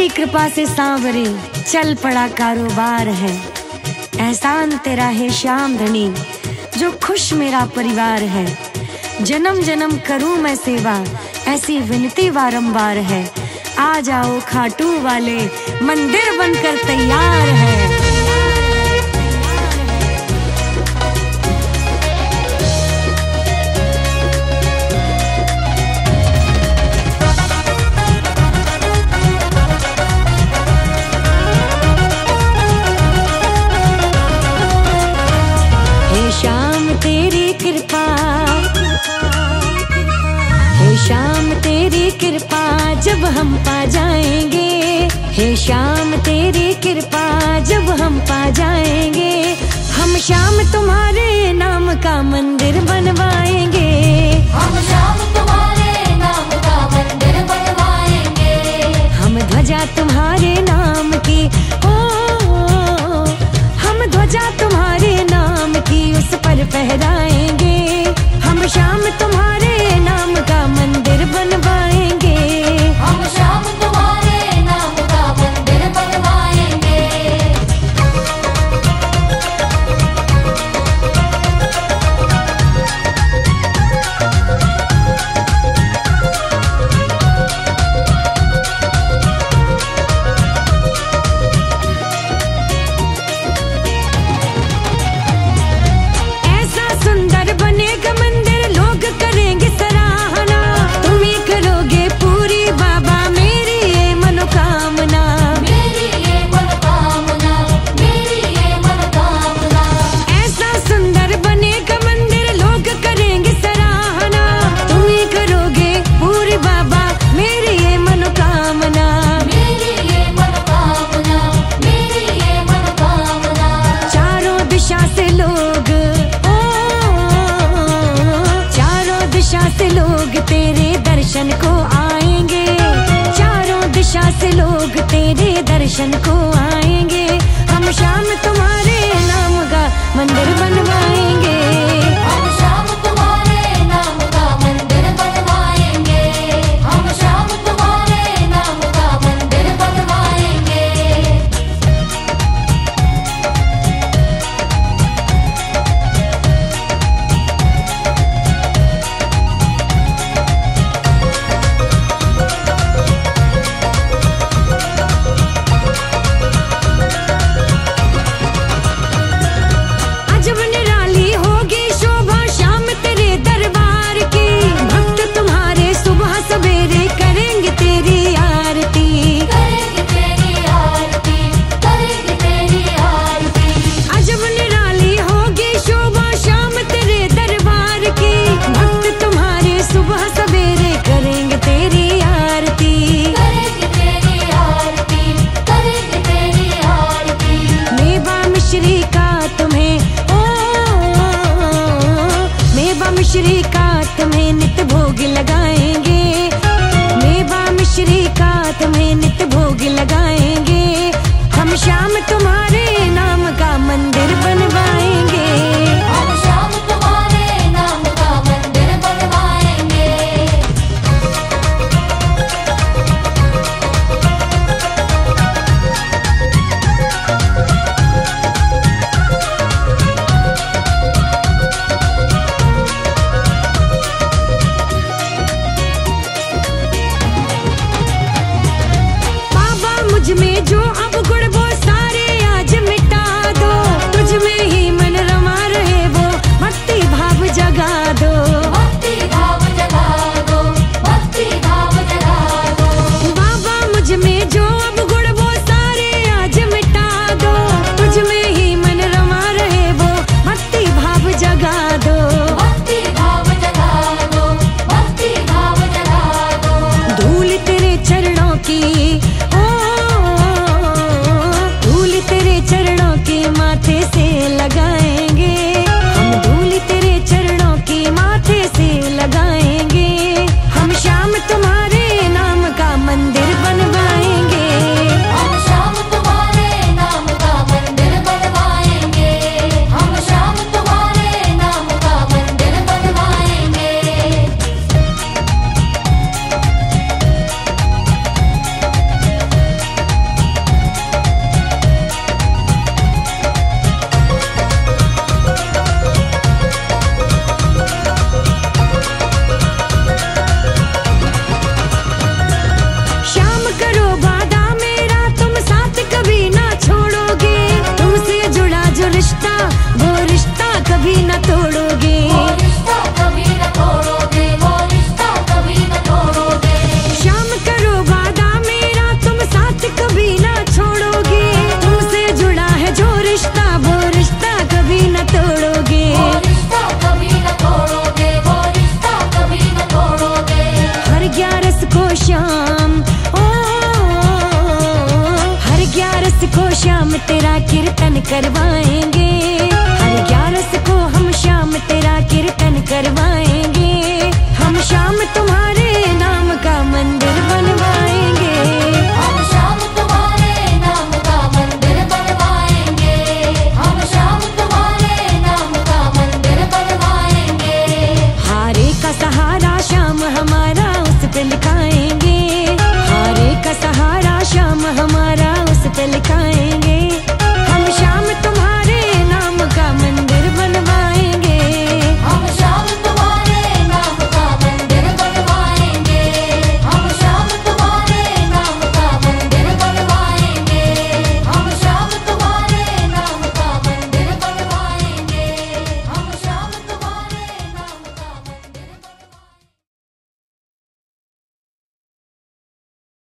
कृपा से सांवरे चल पड़ा कारोबार है। एहसान तेरा है श्याम धनी जो खुश मेरा परिवार है। जन्म जन्म करूं मैं सेवा ऐसी विनती बारंबार है। आ जाओ खाटू वाले मंदिर बनकर तैयार है। श्याम तेरी कृपा, हे श्याम तेरी कृपा जब हम पा जाएंगे। हे श्याम तेरी कृपा जब हम पा जाएंगे। हम श्याम तुम्हारे नाम का मंदिर बनवाएंगे। हम श्याम तुम्हारे नाम का मंदिर बनवाएंगे। हम ध्वजा तुम्हारे नाम की हम ध्वजा तुम्हारे नाम की उस पर फहराएंगे। हम श्याम तुम्हारे नाम का मंदिर बनवाएंगे। हम श्याम तुम्हारे नाम का मंदिर बनवाएंगे। लोग तेरे दर्शन को आएंगे। चारों दिशा से लोग तेरे दर्शन को आएंगे। हम श्याम तुम्हारे नाम का मंदिर बनवाएंगे। हम श्याम तुम्हारे नाम का मंदिर बनवाएंगे। हम श्याम तुम्हारे नाम का मंदिर बनवाएंगे। मिश्री का तुम्हें नित भोग लगाएंगे। मेवा मिश्री का तुम्हें नित भोग लगाएंगे। हम श्याम तुम्हारे नाम का मंदिर बनवाएंगे। हम श्याम तुम्हारे नाम का मंदिर बनवाएंगे। में जो अवगुण वो सारे आज मिटा दो। तुझ में ही मन रमा रहे वो भक्ति भाव जगा दो। भक्ति भाव जगा दो। भक्ति भाव जगा दो। बाबा मुझ में जो अवगुण वो सारे आज मिटा दो। तुझ में ही मन रमा रहे वो भक्ति भाव जगा दो। भक्ति भाव जगा दो। भक्ति भाव जगा दो। धूल तेरे चरणों की चरणों के माथे से लगाएंगे। हम धूल तेरे चरणों के माथे से लगाएंगे। हम श्याम तुम्हारे नाम का मंदिर बनवाएंगे। हम श्याम तुम्हारे नाम का मंदिर बनवाएंगे। हम श्याम तुम्हारे नाम का मंदिर बनवाएंगे। शाम तेरा कीर्तन करवाएंगे, हर 11 को हम शाम तेरा कीर्तन करवाएंगे, हम शाम